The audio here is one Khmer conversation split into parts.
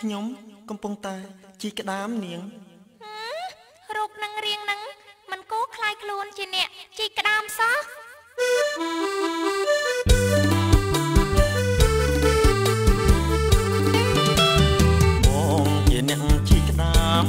ខ្ញុំកំពុងតែជីក្តាមនាងរូបនឹងរៀងនឹងមិនគោខ្លាយខ្លួនជាអ្នកជីក្តាមសោះបងជាអ្នកជីក្តាម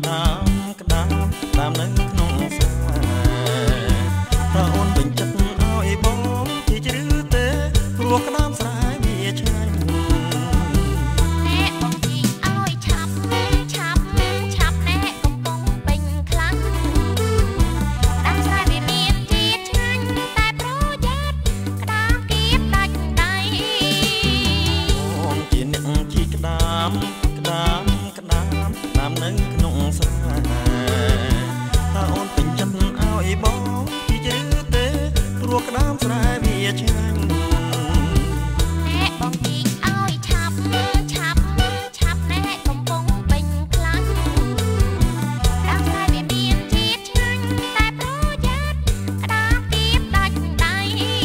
តាមនៅក្នុងផ្សារតើអូនពេញចិត្តឲ្យបងជាជ្រឺទេព្រោះក្តាមស្រែវាឆ្ងាញ់ណែបងជីឲ្យឆាប់ណែកំពុងពេញខ្លាំងក្តាមស្រែវាមានជាតិឆ្ងាញ់តែប្រយ័ត្នក្តាមគៀបដាច់ដៃបងជាអ្នកជីក្តាមនៅក្នុងស្រែតើអូនពេញចិត្តឲ្យបងជាជ្រឺទេព្រោះក្តាមស្រែវាឆ្ងាញ់ណែបងជីឲ្យឆាប់ណែកំពុងពេញខ្លាំងក្តាមស្រែវាមានជាតិឆ្ងាញ់តែប្រយ័ត្នក្តាមគៀបដាច់ដៃ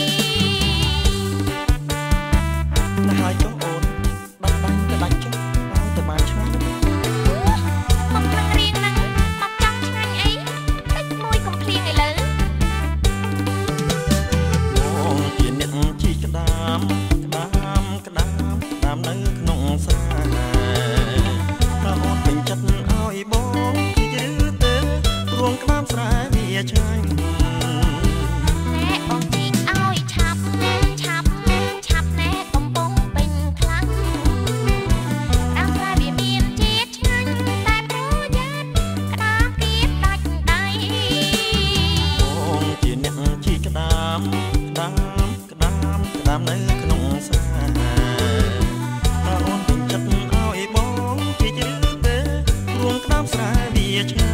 ទៅហើយចុះអូនដាក់បាញ់ទៅដាច់ចុះឲ្យទៅបានឆ្ងាញ់មកនឹងរៀងនឹងមកចង់ឆ្ងាញ់អីតិចមួយកុំភ្លៀងឥឡូវបងជាអ្នកជីក្តាមនៅក្នុងស្រែតើអូនពេញចិត្តឲ្យបងជាជ្រឺទេព្រោះក្តាមស្រែវាឆ្ងាញ់ណែបងជីឲ្យឆាប់ណែកំពុងពេញខ្លាំងក្តាមស្រែវាមានជាតិឆ្ងាញ់តែប្រយ័ត្នក្តាមគៀបដាច់ដៃបងជាអ្នកជីក្តាមនៅក្នុងស្រែតើអូនពេញចិត្តឲ្យបងជាជ្រឺទេព្រោះក្តាមស្រែវាឆ្ងាញ់